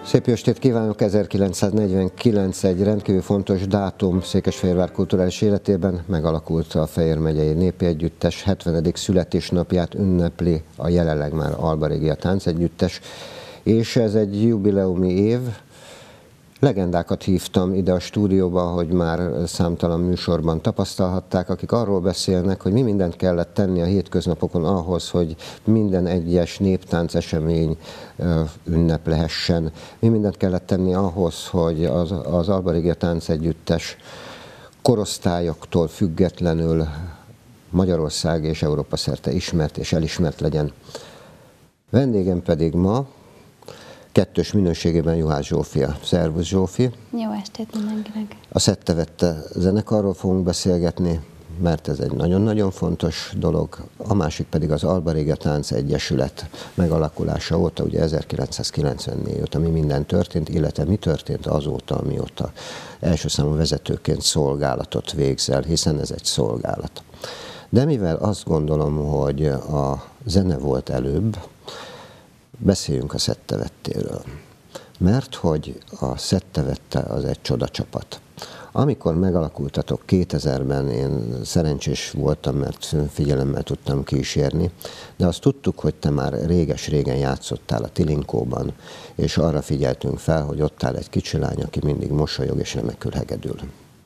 Szép jó estét kívánok! 1949 egy rendkívül fontos dátum Székesfehérvár kulturális életében. Megalakult a Fejér megyei népi együttes, 70. születésnapját ünnepli a jelenleg már Alba Régia táncegyüttes, és ez egy jubileumi év. Legendákat hívtam ide a stúdióba, hogy már számtalan műsorban tapasztalhatták, akik arról beszélnek, hogy mi mindent kellett tenni a hétköznapokon ahhoz, hogy minden egyes néptánc esemény ünnep lehessen. Mi mindent kellett tenni ahhoz, hogy az Alba Régia táncegyüttes korosztályoktól függetlenül Magyarország és Európa szerte ismert és elismert legyen. Vendégem pedig ma kettős minőségében Juhász Zsófia. Szervusz, Zsófi! Jó estét mindenkinek! A Szedte-Vette zenekarról fogunk beszélgetni, mert ez egy nagyon-nagyon fontos dolog. A másik pedig az Alba Régia Táncegyesület megalakulása óta, ugye 1994 óta mi minden történt, illetve mi történt azóta, amióta első számú vezetőként szolgálatot végzel, hiszen ez egy szolgálat. De mivel azt gondolom, hogy a zene volt előbb, beszéljünk a Szedte-Vettéről, mert hogy a Szedte-Vette az egy csodacsapat. Amikor megalakultatok 2000-ben, én szerencsés voltam, mert figyelemmel tudtam kísérni, de azt tudtuk, hogy te már réges-régen játszottál a Tilinkóban, és arra figyeltünk fel, hogy ott áll egy kicsi lány, aki mindig mosolyog és remekül hegedül.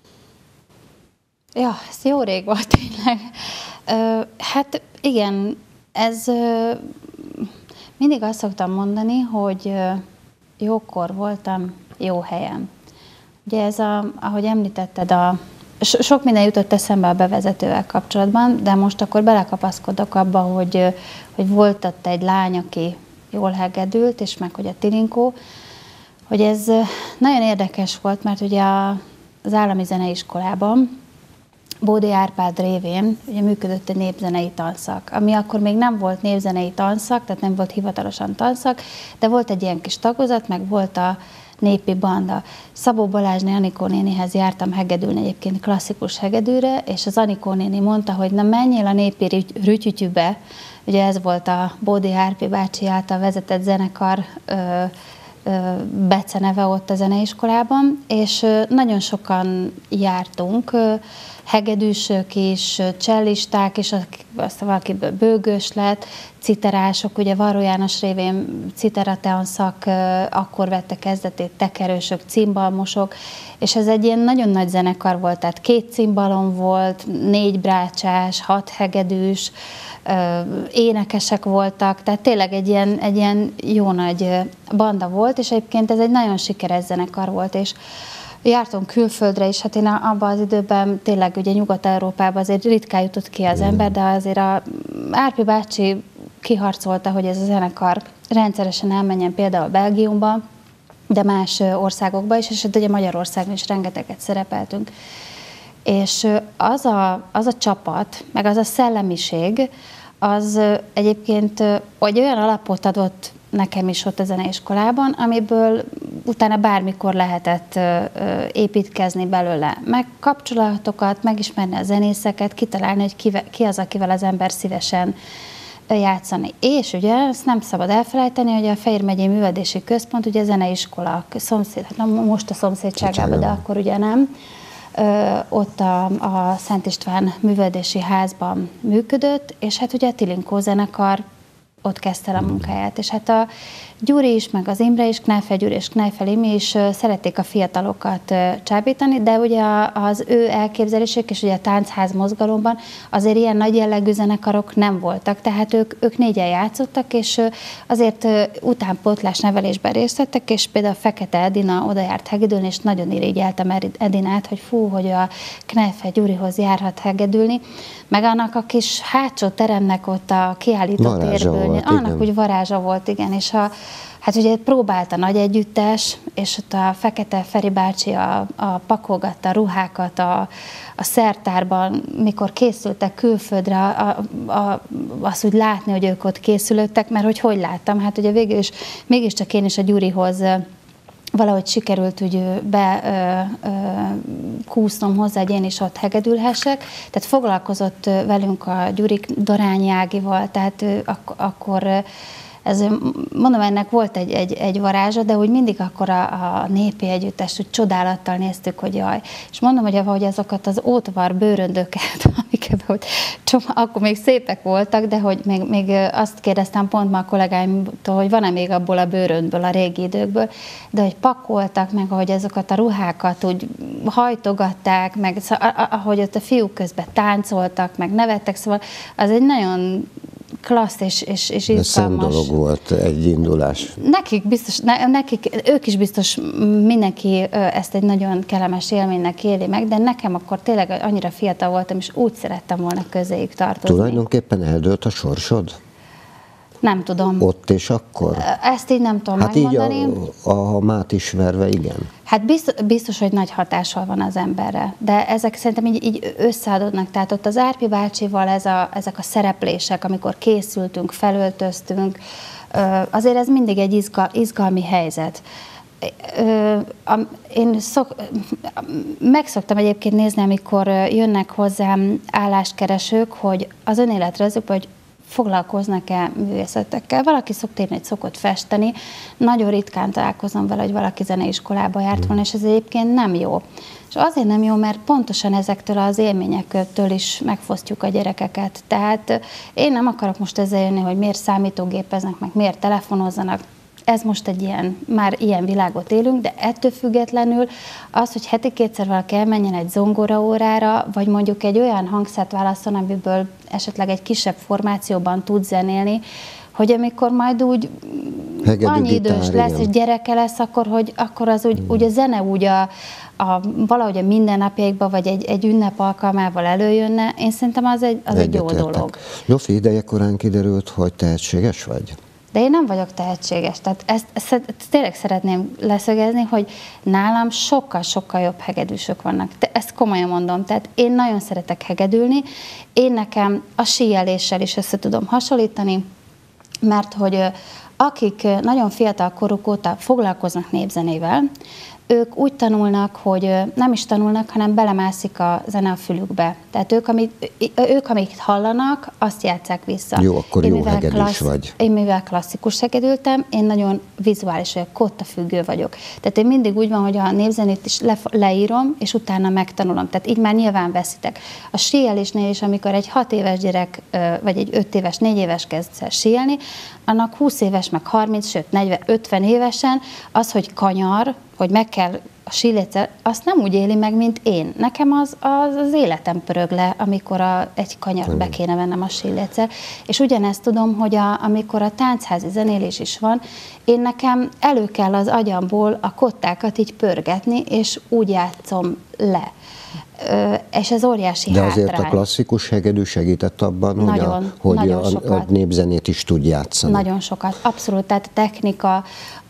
Ja, ez jó rég volt tényleg. Hát igen, ez... Mindig azt szoktam mondani, hogy jókor voltam jó helyen. Ugye ez, ahogy említetted, sok minden jutott eszembe a bevezetővel kapcsolatban, de most akkor belekapaszkodok abba, hogy volt ott egy lány, aki jól hegedült, és meg hogy a Tilinkó, hogy ez nagyon érdekes volt, mert ugye az állami zeneiskolában Bódi Árpád révén ugye működött egy népzenei tanszak, ami akkor még nem volt népzenei tanszak, tehát nem volt hivatalosan tanszak, de volt egy ilyen kis tagozat, meg volt a népi banda. Szabó Balázsné Anikó nénihez jártam hegedülni egyébként klasszikus hegedűre, és az Anikó néni mondta, hogy na menjél a népi rütyütyűbe, ugye ez volt a Bódi Árpi bácsi által vezetett zenekar, beceneve ott a zeneiskolában, és nagyon sokan jártunk, hegedűsök is, csellisták, és aztán valakiből bőgős lett, citerások, ugye Varró János révén citerateanszak akkor vette kezdetét, tekerősök, cimbalmosok, és ez egy ilyen nagyon nagy zenekar volt, tehát 2 cimbalom volt, 4 brácsás, 6 hegedűs, énekesek voltak, tehát tényleg egy ilyen jó nagy banda volt, és egyébként ez egy nagyon sikeres zenekar volt, és jártunk külföldre is, hát én abban az időben tényleg ugye Nyugat-Európában azért ritkán jutott ki az ember, de azért a Árpi bácsi kiharcolta, hogy ez a zenekar rendszeresen elmenjen például Belgiumba, de más országokba is, és ugye Magyarországon is rengeteget szerepeltünk. És az a csapat, meg az a szellemiség, az egyébként olyan alapot adott nekem is ott a zeneiskolában, amiből utána bármikor lehetett építkezni belőle. Meg kapcsolatokat, megismerni a zenészeket, kitalálni, hogy ki az, akivel az ember szívesen játszani. És ugye ezt nem szabad elfelejteni, hogy a Fejér megyei művelődési központ, ugye a zeneiskola szomszéd, most a szomszédságában, de akkor ugye nem. Ott a Szent István művelődési házban működött, és hát ugye a Tilinkó zenekar ott kezdte el a munkáját. És hát a Gyuri is, meg az Imre is, Kneifel Gyuri és Kneifel Imi is szerették a fiatalokat csábítani, de ugye az ő elképzelésük és ugye a táncház mozgalomban azért ilyen nagy jellegű zenekarok nem voltak, tehát ők 4-en játszottak, és azért utánpótlás nevelésben részt vettek, és például Fekete Edina oda járt hegedülni, és nagyon irigyeltem Edinát, hogy fú, hogy a Kneifel Gyurihoz járhat hegedülni, meg annak a kis hátsó teremnek ott a kiállító térből, annak úgy varázsa volt, igen, és hát ugye próbált a nagy együttes, és ott a Fekete Feri bácsi pakolgatta a ruhákat a szertárban, mikor készültek külföldre, azt úgy látni, hogy ők ott készülöttek, mert hogy láttam, hát ugye végül is, mégiscsak én is a Gyurihoz valahogy sikerült úgy kúsznom hozzá, hogy én is ott hegedülhessek. Tehát foglalkozott velünk a Gyuri Dorányi Ágival, tehát akkor Ez, mondom, ennek volt egy varázsa, de úgy mindig akkor a népi együttest úgy csodálattal néztük, hogy jaj. És mondom, hogy ahogy azokat az ótvar bőröndöket, amiket akkor még szépek voltak, de hogy még azt kérdeztem pont ma a kollégáimtól, hogy van-e még abból a bőröndből, a régi időkből, de hogy pakoltak, meg ahogy azokat a ruhákat úgy hajtogatták, meg ahogy ott a fiúk közben táncoltak, meg nevettek, szóval az egy nagyon klassz és izgalmas. Szent dolog volt egy indulás. Ők is biztos mindenki ezt egy nagyon kellemes élménynek éli meg, de nekem akkor tényleg annyira fiatal voltam, és úgy szerettem volna közéjük tartozni. Tulajdonképpen eldőlt a sorsod? Nem tudom. Ott és akkor? Ezt így nem tudom megmondani. Így a mát ismerve, igen. Hát biztos, hogy nagy hatással van az emberre, de ezek szerintem így összeadódnak. Tehát ott az Árpi bácsival ezek a szereplések, amikor készültünk, felöltöztünk, azért ez mindig egy izgalmi helyzet. Én megszoktam egyébként nézni, amikor jönnek hozzám álláskeresők, hogy az önéletrajzukban, hogy foglalkoznak-e művészetekkel. Valaki szokott festeni, nagyon ritkán találkozom vele, hogy valaki zeneiskolába járt volna, és ez egyébként nem jó. És azért nem jó, mert pontosan ezektől az élményektől is megfosztjuk a gyerekeket. Tehát én nem akarok most ezzel jönni, hogy miért számítógépeznek, meg miért telefonozzanak. Ez most már ilyen világot élünk, de ettől függetlenül az, hogy heti kétszer valaki elmenjen egy zongoraórára, vagy mondjuk egy olyan hangszert válasszon, amiből esetleg egy kisebb formációban tud zenélni, hogy amikor majd úgy annyi idős lesz, és gyereke lesz, akkor az úgy a zene úgy valahogy a mindennapjaikban, vagy egy ünnep alkalmával előjönne, én szerintem az egy jó dolog. Zsófi, idejekorán kiderült, hogy tehetséges vagy? De én nem vagyok tehetséges, tehát ezt tényleg szeretném leszögezni, hogy nálam sokkal-sokkal jobb hegedűsök vannak. Ezt komolyan mondom, tehát én nagyon szeretek hegedülni, én nekem a síeléssel is össze tudom hasonlítani, mert hogy akik nagyon fiatal koruk óta foglalkoznak népzenével, ők úgy tanulnak, hogy nem is tanulnak, hanem belemászik a zene a fülükbe. Tehát ők amit hallanak, azt játsszák vissza. Jó, akkor jó hegedűs vagy. Én mivel klasszikus hegedültem, én nagyon vizuális vagyok, kottafüggő vagyok. Tehát én mindig úgy van, hogy a népzenét is leírom, és utána megtanulom. Tehát így már nyilván veszitek. A síelésnél is, amikor egy 6 éves gyerek, vagy egy 5 éves, 4 éves kezd síelni, annak 20 éves, meg 30, sőt 40, 50 évesen az, hogy kanyar, hogy meg kell a síléccel, azt nem úgy éli meg, mint én. Nekem az életem pörög le, amikor egy kanyart be kéne vennem a síléccel. És ugyanezt tudom, hogy amikor a táncházi zenélés is van, én nekem elő kell az agyamból a kottákat így pörgetni, és úgy játszom le. És ez óriási hátrány. De azért a klasszikus hegedű segített abban, hogy a népzenét is tud játszani. Nagyon sokat, abszolút. Tehát a technika,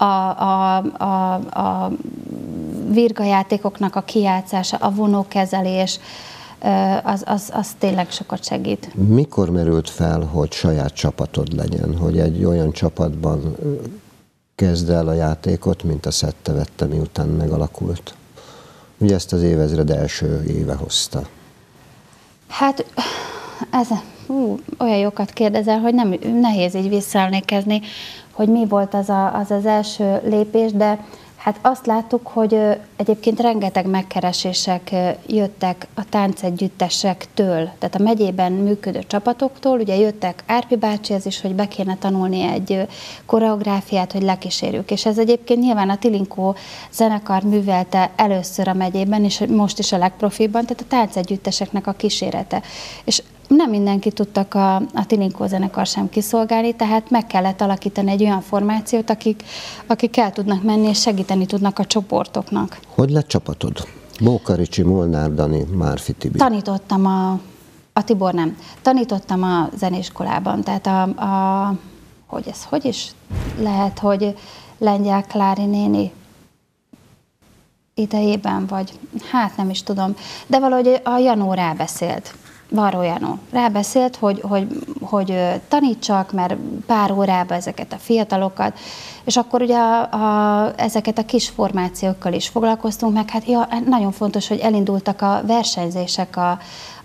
a virgajátékoknak a kijátszása, a vonókezelés, az tényleg sokat segít. Mikor merült fel, hogy saját csapatod legyen, hogy egy olyan csapatban kezd el a játékot, mint a Szedte Vette, miután megalakult? Ugye ezt az évezred első éve hozta. Hát, olyan jókat kérdezel, hogy nehéz így visszaemlékezni, hogy mi volt az első lépés, de hát azt láttuk, hogy egyébként rengeteg megkeresések jöttek a táncegyüttesektől, tehát a megyében működő csapatoktól, ugye jöttek Árpi bácsihez is, hogy be kéne tanulni egy koreográfiát, hogy lekísérjük. És ez egyébként nyilván a Tilinkó zenekar művelte először a megyében, és most is a legprofiban, tehát a táncegyütteseknek a kísérete. És nem mindenki tudtak a Tilinkó zenekar sem kiszolgálni, tehát meg kellett alakítani egy olyan formációt, akik el tudnak menni és segíteni tudnak a csoportoknak. Hogy lett csapatod? Bóka Ricsi, Molnár Dani, Márfi Tibi. Tanítottam a Tibor nem. Tanítottam a zeneiskolában, tehát hogy is lehet, hogy Lengyel Klári néni idejében, vagy hát nem is tudom, de valahogy a Janó rábeszélt. Varró Janó rábeszélt, hogy tanítsak, mert pár órában ezeket a fiatalokat, és akkor ugye ezeket a kis formációkkal is foglalkoztunk, meg hát nagyon fontos, hogy elindultak a versenyzések a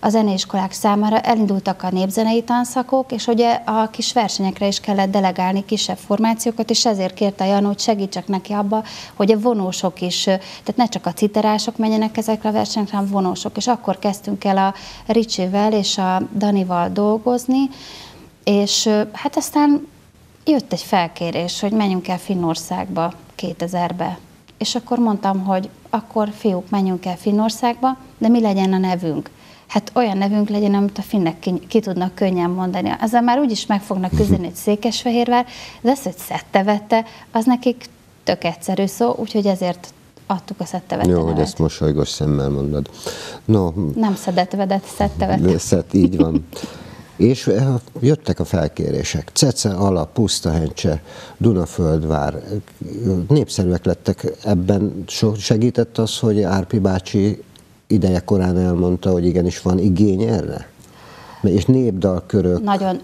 a zeneiskolák számára elindultak a népzenei tanszakok, és ugye a kis versenyekre is kellett delegálni kisebb formációkat, és ezért kérte a Jan, hogy segítsek neki abba, hogy a vonósok is, tehát ne csak a citerások menjenek ezekre a versenyekre, hanem vonósok. És akkor kezdtünk el a Ricsivel és a Danival dolgozni, és hát aztán jött egy felkérés, hogy menjünk el Finnországba 2000-be. És akkor mondtam, hogy akkor fiúk, menjünk el Finnországba, de mi legyen a nevünk? Hát olyan nevünk legyen, amit a finnek ki tudnak könnyen mondani. Ezzel már úgyis meg fognak küzdeni, hogy Székesfehérvár, de az, hogy Szettevette, az nekik tök egyszerű szó, úgyhogy ezért adtuk a Szettevette Jó, nevet. hogy ezt mosolygós szemmel mondod. No, nem szedetvedett, Szettevette. Így van. És jöttek a felkérések. Cece, Ala, Pusztahencse, Dunaföldvár. Népszerűek lettek. Ebben segített az, hogy Árpi bácsi ideje korán elmondta, hogy igenis van igény erre? És népdalkörök. Nagyon.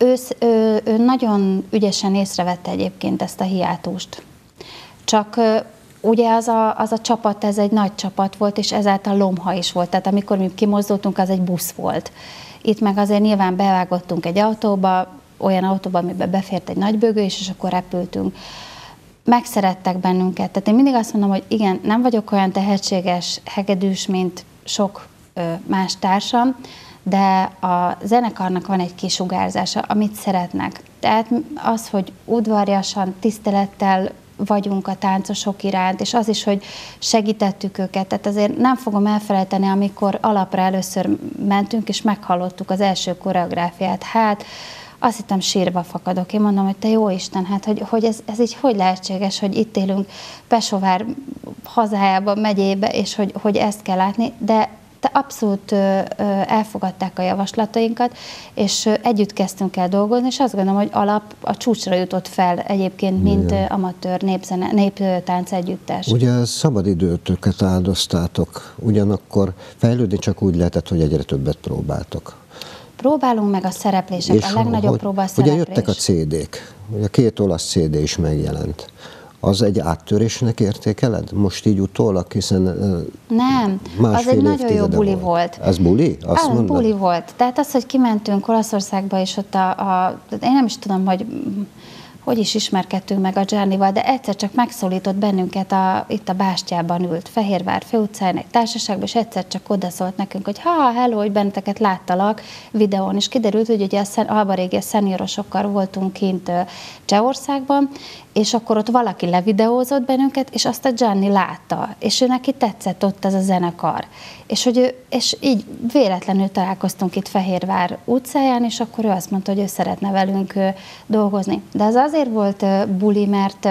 Ő nagyon ügyesen észrevette egyébként ezt a hiátust. Csak ugye az a csapat, ez egy nagy csapat volt, és ezáltal lomha is volt. Tehát amikor mi kimozdultunk, az egy busz volt. Itt meg azért nyilván bevágottunk egy autóba, olyan autóba, amiben befért egy nagybögő is, és akkor repültünk. Megszerettek bennünket. Tehát én mindig azt mondom, hogy igen, nem vagyok olyan tehetséges hegedűs, mint sok más társam, de a zenekarnak van egy kisugárzása, amit szeretnek. Tehát az, hogy udvariasan, tisztelettel vagyunk a táncosok iránt, és az is, hogy segítettük őket. Tehát azért nem fogom elfelejteni, amikor alapra először mentünk, és meghallottuk az első koreográfiát. Hát azt hittem, sírva fakadok. Én mondom, hogy te jó Isten, hát hogy ez így hogy lehetséges, hogy itt élünk Pesovár hazájában, megyébe, és hogy ezt kell látni, de abszolút elfogadták a javaslatainkat, és együtt kezdtünk el dolgozni, és azt gondolom, hogy alap a csúcsra jutott fel egyébként, mint amatőr néptánc együttes. Ugye szabadidőtöket áldoztátok, ugyanakkor fejlődni csak úgy lehetett, hogy egyre többet próbáltok. Próbálunk meg a szereplések, és a legnagyobb próba a szereplés. Ugye jöttek a CD-k, ugye 2 olasz CD is megjelent. Az egy áttörésnek értékeled? Most így utólag, hiszen nem, az egy nagyon jó buli volt. Ez buli? Azt mondod? Buli volt. Tehát az, hogy kimentünk Olaszországba, és ott én nem is tudom, hogy is ismerkedtünk meg a Giannival, de egyszer csak megszólított bennünket, itt a Bástyában ült, Fehérvár főutcán egy társaságban, és egyszer csak odaszólt nekünk, hogy hello, hogy benneteket láttalak videón, és kiderült, hogy ugye a Alba Régia szeniorosokkal voltunk kint Csehországban, és akkor ott valaki levideózott bennünket, és azt a Gianni látta, és ő neki tetszett ott ez a zenekar. És így véletlenül találkoztunk itt Fehérvár utcáján, és akkor ő azt mondta, hogy ő szeretne velünk dolgozni. De ez azért volt buli, mert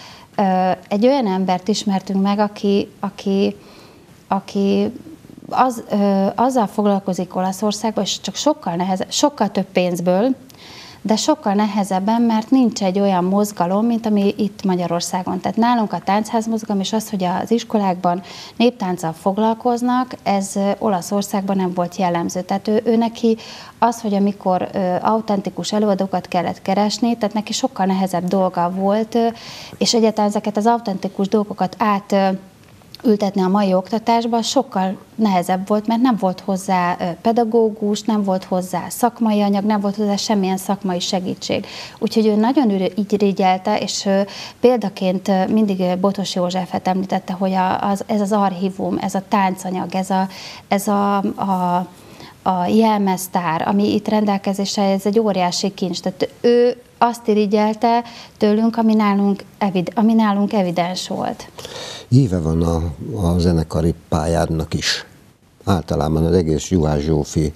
egy olyan embert ismertünk meg, aki azzal foglalkozik Olaszországban, és csak sokkal több pénzből, de sokkal nehezebben, mert nincs egy olyan mozgalom, mint ami itt Magyarországon. Tehát nálunk a táncházmozgalom, és az, hogy az iskolákban néptánccal foglalkoznak, ez Olaszországban nem volt jellemző. Tehát ő neki az, hogy amikor autentikus előadókat kellett keresni, tehát neki sokkal nehezebb dolga volt, és egyáltalán ezeket az autentikus dolgokat ültetni a mai oktatásban sokkal nehezebb volt, mert nem volt hozzá pedagógus, nem volt hozzá szakmai anyag, nem volt hozzá semmilyen szakmai segítség. Úgyhogy ő nagyon így irigyelte, és példaként mindig Botos Józsefet említette, hogy ez az archívum, ez a táncanyag, ez a jelmeztár, ami itt rendelkezésre, ez egy óriási kincs. Tehát ő azt irigyelte tőlünk, ami nálunk evidens volt. Íve van a zenekari pályádnak is. Általában az egész Juhász Zsófi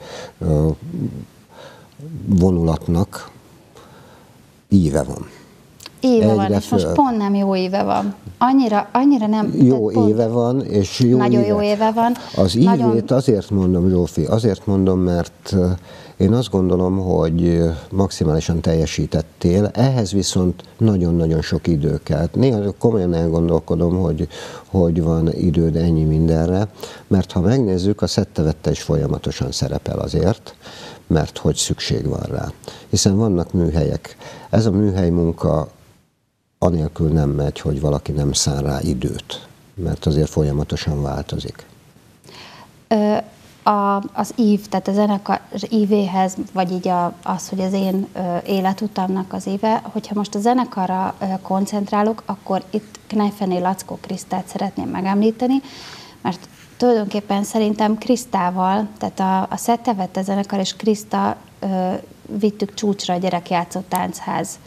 vonulatnak íve van. Éve van, és most pont nem jó éve van. Annyira nem... Jó éve van, és jó nagyon jó éve van. Az ívét azért mondom, Zsófi, azért mondom, mert én azt gondolom, hogy maximálisan teljesítettél, ehhez viszont nagyon-nagyon sok idő kell. Néha komolyan elgondolkodom, hogy van időd ennyi mindenre, mert ha megnézzük, a Szettevette is folyamatosan szerepel azért, mert hogy szükség van rá. Hiszen vannak műhelyek. Ez a műhely munka anélkül nem megy, hogy valaki nem szán rá időt, mert azért folyamatosan változik. az ív, tehát a zenekar ívéhez, vagy így az, hogy az én életutamnak az éve, hogyha most a zenekarra koncentrálok, akkor itt Kneiffené Lackó Krisztát szeretném megemlíteni, mert tulajdonképpen szerintem Krisztával, tehát a Szettevette zenekar és Kriszta vittük csúcsra a gyerekjátszó táncház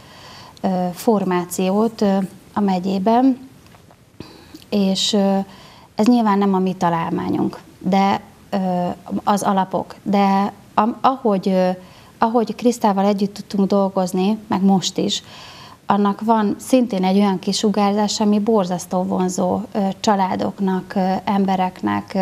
formációt a megyében, és ez nyilván nem a mi találmányunk, de az alapok, de ahogy Krisztával együtt tudtunk dolgozni, meg most is, annak van szintén egy olyan kisugárzás, ami borzasztó vonzó családoknak, embereknek,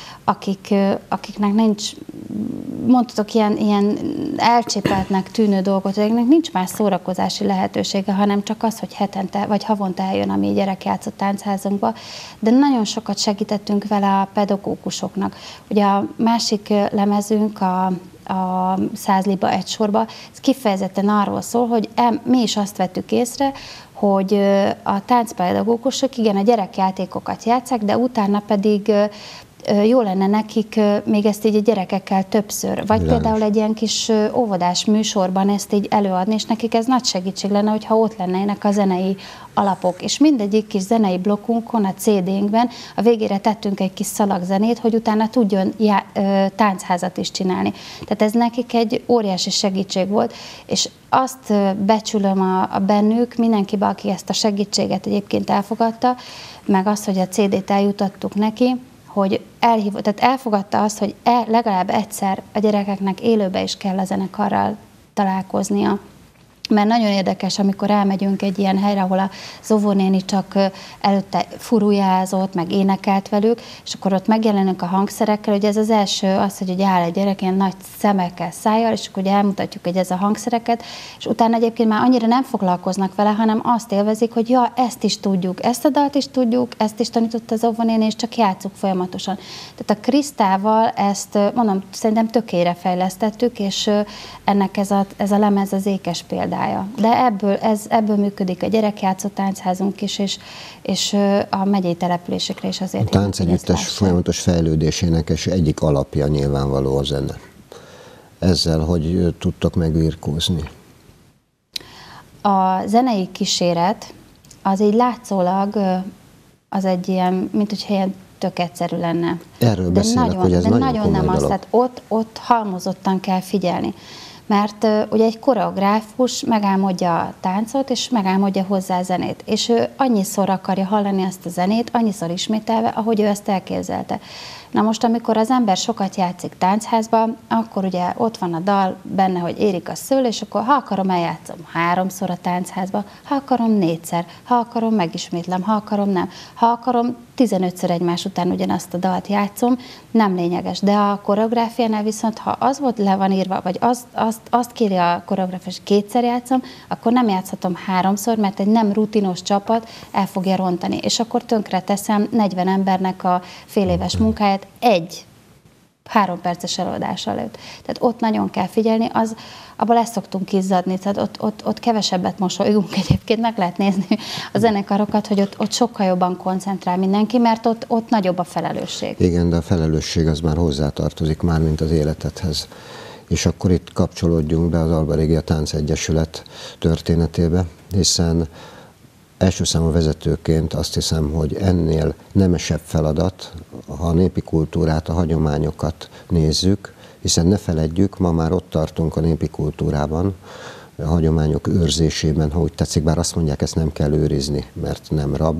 akiknek nincs, mondhatok ilyen elcsépeltnek tűnő dolgot, akiknek nincs más szórakozási lehetősége, hanem csak az, hogy hetente vagy havonta eljön a mi gyerekjátszó táncházunkba, de nagyon sokat segítettünk vele a pedagógusoknak. Ugye a másik lemezünk, a 100 liba egy sorba, ez kifejezetten arról szól, hogy mi is azt vettük észre, hogy a táncpedagógusok igen, a gyerekjátékokat játsszák, de utána pedig jó lenne nekik még ezt így a gyerekekkel többször, vagy például egy ilyen kis óvodás műsorban ezt így előadni, és nekik ez nagy segítség lenne, hogyha ott lennének a zenei alapok, és mindegyik kis zenei blokkunkon, a CD-nkben a végére tettünk egy kis szalagzenét, hogy utána tudjon táncházat is csinálni. Tehát ez nekik egy óriási segítség volt, és azt becsülöm a bennük, mindenkibe, aki ezt a segítséget egyébként elfogadta, meg azt, hogy a CD-t eljutattuk neki, hogy tehát elfogadta azt, hogy legalább egyszer a gyerekeknek élőbe is kell a zenekarral találkoznia. Mert nagyon érdekes, amikor elmegyünk egy ilyen helyre, ahol az óvónéni csak előtte furujázott, meg énekelt velük, és akkor ott megjelenünk a hangszerekkel, hogy ez az első az, hogy áll egy gyerek ilyen nagy szemekkel, szájjal, és akkor elmutatjuk, hogy ez a hangszereket, és utána egyébként már annyira nem foglalkoznak vele, hanem azt élvezik, hogy ja, ezt is tudjuk, ezt a dalt is tudjuk, ezt is tanított az óvónéni, és csak játsszuk folyamatosan. Tehát a Krisztával ezt, mondom, szerintem tökére fejlesztettük, és ennek ez a lemez az ékes példa. De ebből működik a gyerekjátszó táncházunk is, és a megyei településekre is azért. A táncegyüttes folyamatos fejlődésének és egyik alapja nyilvánvaló a zene. Ezzel hogy tudtok megbirkózni? A zenei kíséret az így látszólag az egy ilyen, mint hogyha ilyen tök egyszerű lenne. Erről beszélek, hogy ez nagyon komoly nem az, tehát ott halmozottan kell figyelni. Mert ugye egy koreográfus megálmodja a táncot, és megálmodja hozzá a zenét. És ő annyiszor akarja hallani azt a zenét, annyiszor ismételve, ahogy ő ezt elképzelte. Na most, amikor az ember sokat játszik táncházban, akkor ugye ott van a dal benne, hogy érik a szől, és akkor ha akarom, eljátszom 3-szor a táncházba, ha akarom 4-szer, ha akarom, megismétlem, ha akarom, nem. Ha akarom, 15-ször egymás után ugyanazt a dalt játszom, nem lényeges. De a koreográfiánál viszont, ha az volt le van írva, vagy azt kéri a koreográfus, hogy 2-szer játszom, akkor nem játszhatom 3-szor, mert egy nem rutinos csapat el fogja rontani. És akkor tönkre teszem 40 embernek a fél éves munkáját egy 3 perces előadás előtt. Tehát ott nagyon kell figyelni, abban lesz szoktunk izzadni, tehát ott kevesebbet mosolygunk egyébként, meg lehet nézni a zenekarokat, hogy ott sokkal jobban koncentrál mindenki, mert ott nagyobb a felelősség. Igen, de a felelősség az már hozzátartozik, már mint az életedhez. És akkor itt kapcsolódjunk be az Alba Regia Táncegyesület történetébe, hiszen első számú vezetőként azt hiszem, hogy ennél nemesebb feladat, ha a népi kultúrát, a hagyományokat nézzük, hiszen ne feledjük, ma már ott tartunk a népi kultúrában, a hagyományok őrzésében, ha úgy tetszik, bár azt mondják, ezt nem kell őrizni, mert nem rab,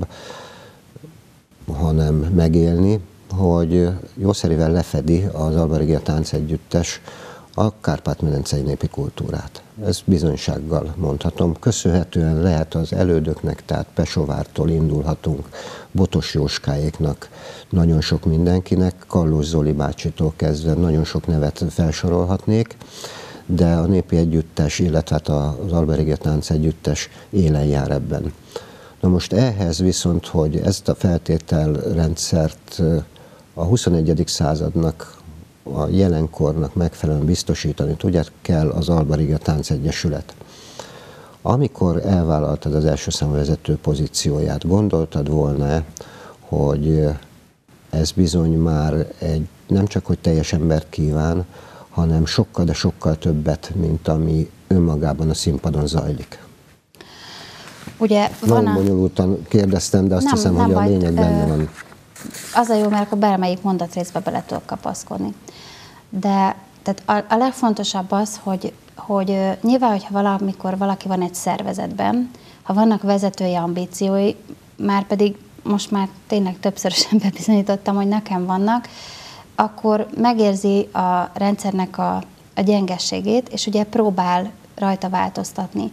hanem megélni, hogy jószerivel lefedi az Alba Regia Táncegyüttes a Kárpát-medencei népi kultúrát. Ezt bizonysággal mondhatom. Köszönhetően lehet az elődöknek, tehát Pesovártól indulhatunk, Botos Jóskáéknak, nagyon sok mindenkinek, Kallós Zoli bácsitól kezdve nagyon sok nevet felsorolhatnék, de a népi együttes, illetve hát az Alba Regia Táncegyüttes élen jár ebben. Na most ehhez viszont, hogy ezt a feltételrendszert a 21. századnak, a jelenkornak megfelelően biztosítani tudják, kell az Alba Regia Táncegyesület. Amikor elvállaltad az első számú vezető pozícióját, gondoltad volna, hogy ez bizony már nem csak, hogy teljes embert kíván, hanem sokkal, de sokkal többet, mint ami önmagában a színpadon zajlik. Ugye nagyon bonyolultan kérdeztem, de azt hiszem, hogy a lényeg benne van. Az a jó, mert akkor bármelyik mondatrészbe bele tudok kapaszkodni. De tehát a legfontosabb az, hogy nyilván, hogyha valamikor valaki van egy szervezetben, ha vannak vezetői ambíciói, már pedig most már tényleg többszörösen bebizonyítottam, hogy nekem vannak, akkor megérzi a rendszernek a gyengességét, és ugye próbál rajta változtatni.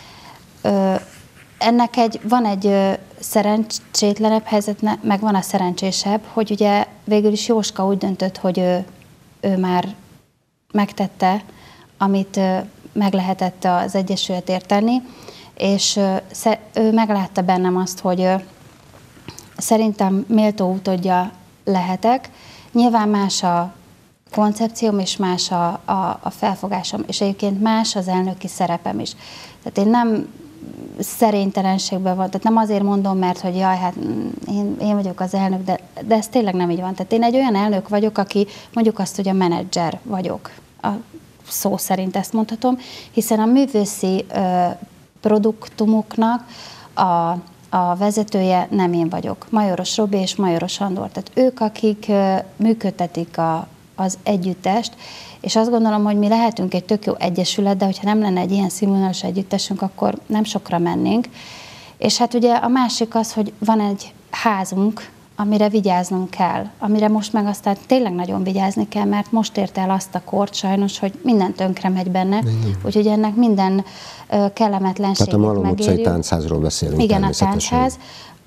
Ennek van egy szerencsétlenebb helyzet, meg van a szerencsésebb, hogy ugye végül is Jóska úgy döntött, hogy ő már megtette, amit meg lehetett az Egyesületért tenni, és ő meglátta bennem azt, hogy szerintem méltó utódja lehetek. Nyilván más a koncepcióm, és más a felfogásom, és egyébként más az elnöki szerepem is. Tehát én nem szerénytelenségben van, tehát nem azért mondom, mert hogy jaj, hát én vagyok az elnök, de ez tényleg nem így van. Tehát én egy olyan elnök vagyok, aki mondjuk azt, hogy a menedzser vagyok. A szó szerint ezt mondhatom, hiszen a művészi produktumoknak a vezetője nem én vagyok. Majoros Robi és Majoros Andor. Tehát ők, akik működtetik az együttest, és azt gondolom, hogy mi lehetünk egy tök jó egyesület, de hogyha nem lenne egy ilyen színvonalas együttesünk, akkor nem sokra mennénk. És hát ugye a másik az, hogy van egy házunk, amire vigyáznunk kell, amire most meg aztán tényleg nagyon vigyázni kell, mert most ért el azt a kort sajnos, hogy minden tönkre megy benne, úgyhogy ennek minden kellemetlenségét megérjük. Tehát a Malom utcai táncházról beszélünk. Igen, a táncház,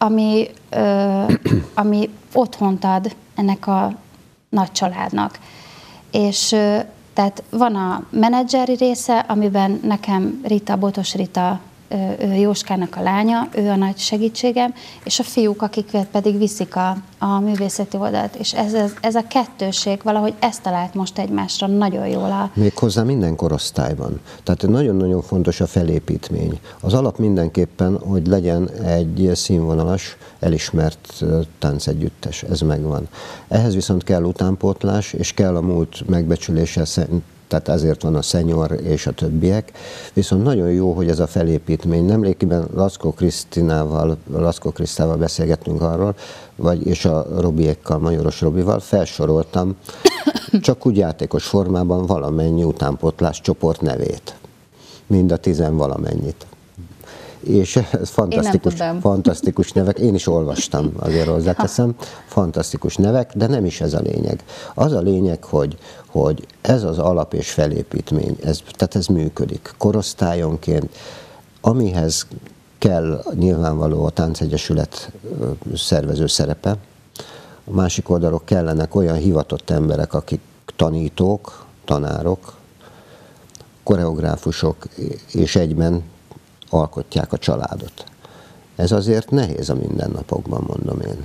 ami otthont ad ennek a nagy családnak. És tehát van a menedzseri része, amiben nekem Botos Rita, Jóskának a lánya, ő a nagy segítségem, és a fiúk, akik pedig viszik a művészeti oldalt. És ez a kettőség valahogy ezt talált most egymásra nagyon jól. Méghozzá minden korosztályban. Tehát nagyon-nagyon fontos a felépítmény. Az alap mindenképpen, hogy legyen egy színvonalas, elismert táncegyüttes. Ez megvan. Ehhez viszont kell utánpótlás, és kell a múlt megbecsülése, tehát ezért van a szenyor és a többiek. Viszont nagyon jó, hogy ez a felépítmény. Nemrégiben Laszkó Krisztával beszélgettünk arról, és a Robiékkal, Majoros Robival felsoroltam csak úgy játékos formában valamennyi utánpótlás csoport nevét. Mind a 10 valamennyit. És ez fantasztikus nevek, én is olvastam, azért hozzáteszem, fantasztikus nevek, de nem is ez a lényeg. Az a lényeg, hogy ez az alap és felépítmény, tehát ez működik korosztályonként, amihez kell nyilvánvaló a Táncegyesület szervező szerepe. A másik oldalról kellenek olyan hivatott emberek, akik tanítók, tanárok, koreográfusok, és egyben alkotják a családot. Ez azért nehéz a mindennapokban, mondom én.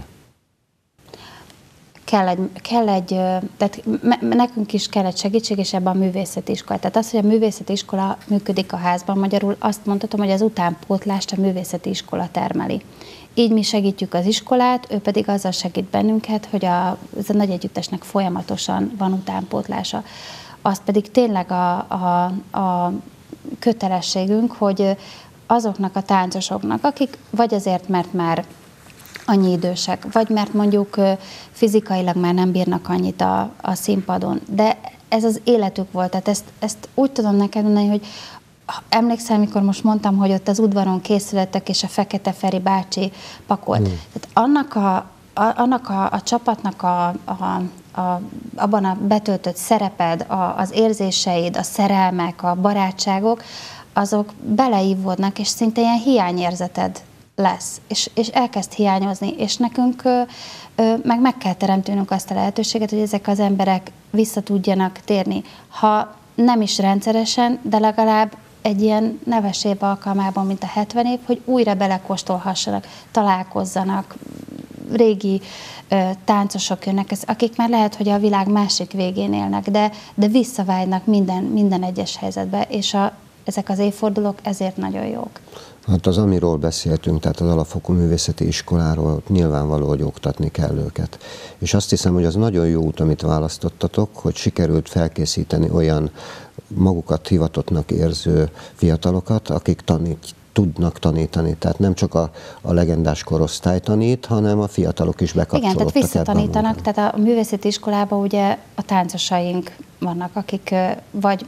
Tehát nekünk is kell egy segítség, és ebben a művészeti iskola. Tehát az, hogy a művészeti iskola működik a házban, magyarul azt mondhatom, hogy az utánpótlást a művészeti iskola termeli. Így mi segítjük az iskolát, ő pedig azzal segít bennünket, hogy ez a nagy együttesnek folyamatosan van utánpótlása. Az pedig tényleg a kötelességünk, hogy azoknak a táncosoknak, akik vagy azért, mert már annyi idősek, vagy mert mondjuk fizikailag már nem bírnak annyit a színpadon, de ez az életük volt. Tehát ezt úgy tudom neked mondani, hogy emlékszel, amikor most mondtam, hogy ott az udvaron készületek, és a Fekete Feri bácsi pakolt. Tehát annak a csapatnak abban a betöltött szereped, az érzéseid, a szerelmek, a barátságok, azok beleívódnak, és szinte ilyen hiányérzeted lesz, és elkezd hiányozni, és nekünk meg kell teremtőnünk azt a lehetőséget, hogy ezek az emberek vissza tudjanak térni. Ha nem is rendszeresen, de legalább egy ilyen neves év alkalmában, mint a 70 év, hogy újra belekóstolhassanak, találkozzanak, régi táncosok jönnek, akik már lehet, hogy a világ másik végén élnek, de visszavágynak minden egyes helyzetbe, és ezek az évfordulók ezért nagyon jók. Hát az, amiről beszéltünk, tehát az alapfokú művészeti iskoláról, nyilvánvaló, hogy oktatni kell őket. És azt hiszem, hogy az nagyon jó út, amit választottatok, hogy sikerült felkészíteni olyan magukat hivatottnak érző fiatalokat, akik tudnak tanítani. Tehát nem csak a legendás korosztály tanít, hanem a fiatalok is bekapcsolódtak. Igen, tehát visszatanítanak. Tehát a művészeti iskolában ugye a táncosaink vannak, akik vagy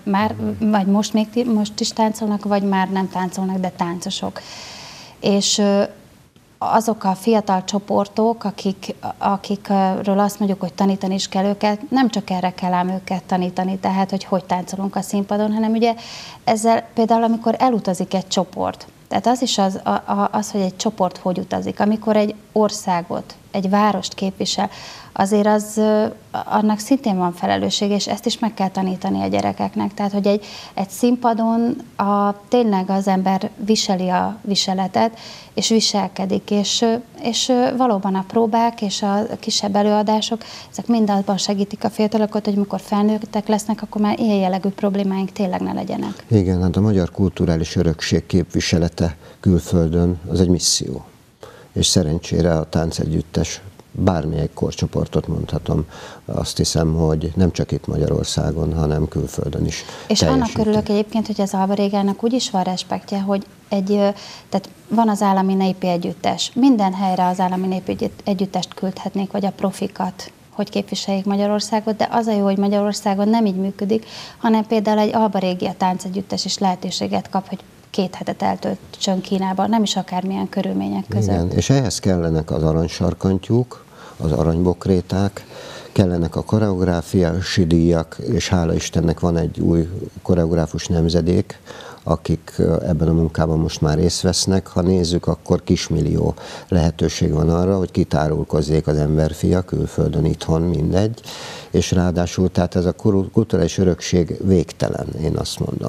most is táncolnak, vagy már nem táncolnak, de táncosok. És azok a fiatal csoportok, akikről azt mondjuk, hogy tanítani is kell őket, nem csak erre kell ám őket tanítani, tehát hogy táncolunk a színpadon, hanem ugye ezzel például, amikor elutazik egy csoport, tehát az is az, hogy egy csoport hogy utazik, amikor egy országot, egy várost képvisel, azért annak szintén van felelősség, és ezt is meg kell tanítani a gyerekeknek. Tehát, hogy egy színpadon tényleg az ember viseli a viseletet, és viselkedik, és valóban a próbák és a kisebb előadások, ezek mind abban segítik a fiatalokat, hogy mikor felnőttek lesznek, akkor már ilyen jellegű problémáink tényleg ne legyenek. Igen, hát a magyar kulturális örökség képviselete külföldön az egy misszió. És szerencsére a táncegyüttes, bármelyik korcsoportot mondhatom, azt hiszem, hogy nem csak itt Magyarországon, hanem külföldön is és annak örülök egyébként, hogy az Alba Régának úgy is van respektje, hogy tehát van az állami népi együttes. Minden helyre az állami népi együttest küldhetnék, vagy a profikat, hogy képviseljék Magyarországot, de az a jó, hogy Magyarországon nem így működik, hanem például egy Alba Régia táncegyüttes is lehetőséget kap, hogy 2 hetet eltöltsön Kínában, nem is akármilyen körülmények között. Igen, és ehhez kellenek az aranysarkantyúk, az aranybokréták, kellenek a koreográfiási díjak, és hála Istennek van egy új koreográfus nemzedék, akik ebben a munkában most már részt vesznek. Ha nézzük, akkor kismillió lehetőség van arra, hogy kitárulkozzék az emberfia külföldön, itthon, mindegy, és ráadásul tehát ez a kulturális örökség végtelen, én azt mondom.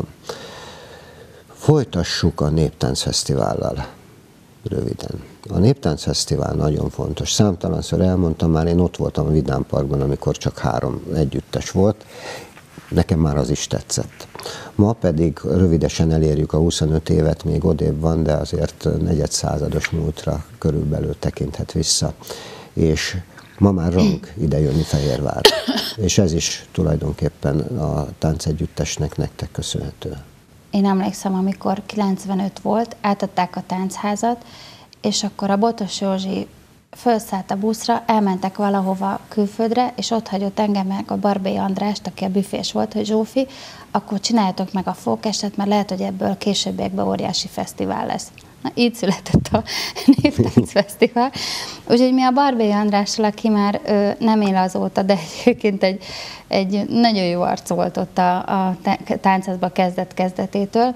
Folytassuk a Néptáncfesztivállal röviden. A Néptáncfesztivál nagyon fontos. Számtalanszor elmondtam már, én ott voltam a Vidám Parkban, amikor csak 3 együttes volt. Nekem már az is tetszett. Ma pedig rövidesen elérjük a 25 évet, még odébb van, de azért negyedszázados múltra körülbelül tekinthet vissza. És ma már rang idejönni Fehérvárra. És ez is tulajdonképpen a táncegyüttesnek nektek köszönhető. Én emlékszem, amikor 95 volt, átadták a táncházat, és akkor a Botos Józsi fölszállt a buszra, elmentek valahova külföldre, és ott hagyott engem meg a Barbély Andrást, aki a büfés volt, hogy Zsófi, akkor csináljátok meg a fókestet, mert lehet, hogy ebből későbbiekben óriási fesztivál lesz. Na, így született a Néptáncfesztivál. Úgyhogy mi a Barbély Andrással, aki már nem él azóta, de egyébként egy nagyon jó arc volt ott a tánchászba kezdetétől,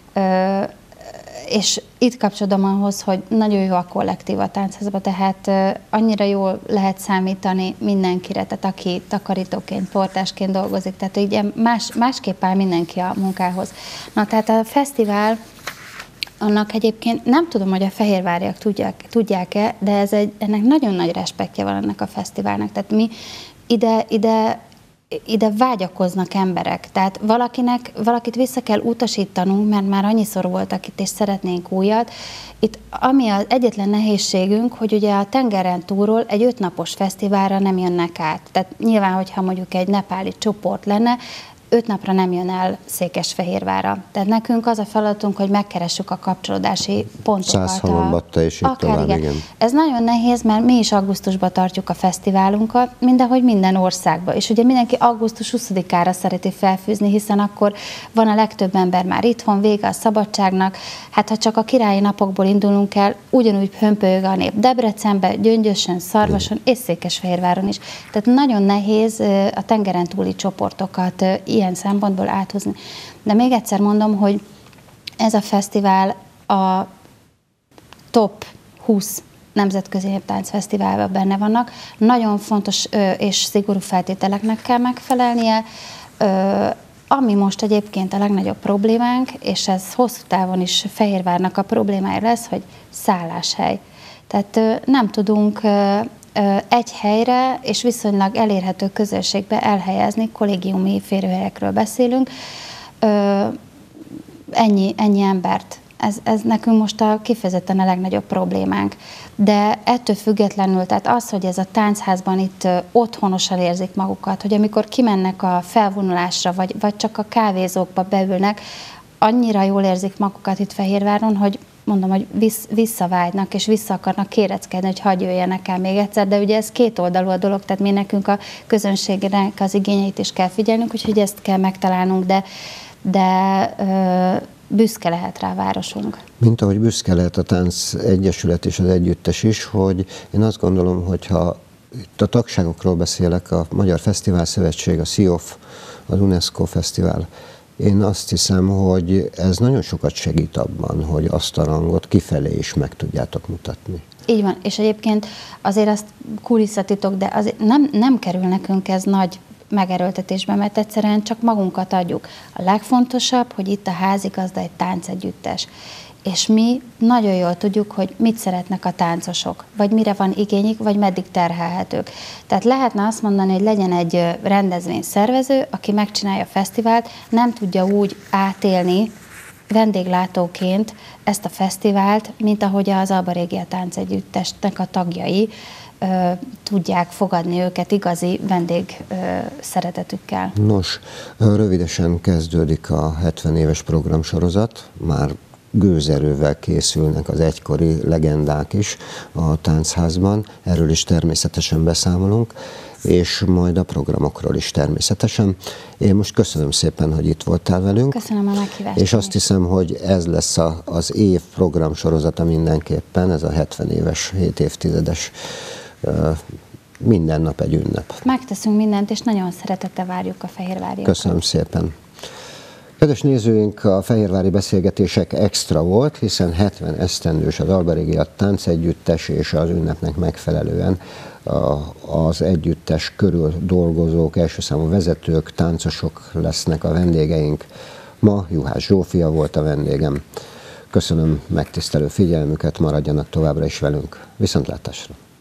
és itt kapcsolódom ahhoz, hogy nagyon jó a kollektív a táncházban, tehát annyira jól lehet számítani mindenkire, tehát aki takarítóként, portásként dolgozik, tehát ugye másképp áll mindenki a munkához. Na, tehát a fesztivál, annak egyébként nem tudom, hogy a fehérváriak tudják-e, de ennek nagyon nagy respektje van ennek a fesztiválnak. Tehát mi ide vágyakoznak emberek. Tehát valakit vissza kell utasítanunk, mert már annyiszor voltak itt, és szeretnénk újat. Itt ami az egyetlen nehézségünk, hogy ugye a tengeren túlról egy 5 napos fesztiválra nem jönnek át. Tehát nyilván, hogyha mondjuk egy nepáli csoport lenne, 5 napra nem jön el Székesfehérvárra. Tehát nekünk az a feladatunk, hogy megkeressük a kapcsolódási pontokat. Szászhalombatta és itt tovább, igen. Ez nagyon nehéz, mert mi is augusztusban tartjuk a fesztiválunkat, mindahogy minden országban. És ugye mindenki augusztus 20-ára szereti felfűzni, hiszen akkor van a legtöbb ember már itthon, vége a szabadságnak. Hát ha csak a királyi napokból indulunk el, ugyanúgy hömpölyög a nép Debrecenben, Gyöngyösön, Szarvason és Székesfehérváron is. Tehát nagyon nehéz a tengeren túli csoportokat ilyen szempontból áthozni. De még egyszer mondom, hogy ez a fesztivál a top 20 nemzetközi néptáncfesztiválban benne vannak. Nagyon fontos és szigorú feltételeknek kell megfelelnie. Ami most egyébként a legnagyobb problémánk, és ez hosszú távon is Fehérvárnak a problémája lesz, hogy szálláshely. Tehát nem tudunk egy helyre és viszonylag elérhető közösségbe elhelyezni, kollégiumi férőhelyekről beszélünk. ennyi embert. Ez nekünk most kifejezetten a legnagyobb problémánk. De ettől függetlenül, tehát az, hogy ez a táncházban itt otthonosan érzik magukat, hogy amikor kimennek a felvonulásra, vagy csak a kávézókba beülnek, annyira jól érzik magukat itt Fehérváron, hogy mondom, hogy visszavágynak, és vissza akarnak kéreckedni, hogy hagyj jöjjenek el még egyszer, de ugye ez kétoldalú a dolog, tehát mi nekünk a közönségnek az igényeit is kell figyelnünk, úgyhogy ezt kell megtalálnunk, de büszke lehet rá a városunk. Mint ahogy büszke lehet a Tánc Egyesület és az együttes is, hogy én azt gondolom, hogyha itt a tagságokról beszélek, a Magyar Fesztivál Szövetség, a SZIOF, az UNESCO Fesztivál, én azt hiszem, hogy ez nagyon sokat segít abban, hogy azt a rangot kifelé is meg tudjátok mutatni. Így van, és egyébként azért azt kulisszatitok, de azért nem kerül nekünk ez nagy megerőltetésbe, mert egyszerűen csak magunkat adjuk. A legfontosabb, hogy itt a házigazda egy táncegyüttes. És mi nagyon jól tudjuk, hogy mit szeretnek a táncosok, vagy mire van igényük, vagy meddig terhelhetők. Tehát lehetne azt mondani, hogy legyen egy rendezvényszervező, aki megcsinálja a fesztivált, nem tudja úgy átélni vendéglátóként ezt a fesztivált, mint ahogy az Alba Regia táncegyüttesnek a tagjai tudják fogadni őket igazi vendég szeretetükkel. Nos, rövidesen kezdődik a 70 éves programsorozat, már gőzerővel készülnek az egykori legendák is a Táncházban, erről is természetesen beszámolunk, és majd a programokról is természetesen. Én most köszönöm szépen, hogy itt voltál velünk. Köszönöm a meghívást. És azt hiszem, hogy ez lesz az év programsorozata mindenképpen, ez a 70 éves, 7 évtizedes, minden nap egy ünnep. Megteszünk mindent, és nagyon szeretettel várjuk a fehérváriakat. Köszönöm szépen. Kedves nézőink, a fehérvári beszélgetések extra volt, hiszen 70 esztendős az Alba Regia táncegyüttes, és az ünnepnek megfelelően az együttes körül dolgozók, első számú vezetők, táncosok lesznek a vendégeink. Ma Juhász Zsófia volt a vendégem. Köszönöm megtisztelő figyelmüket, maradjanak továbbra is velünk. Viszontlátásra!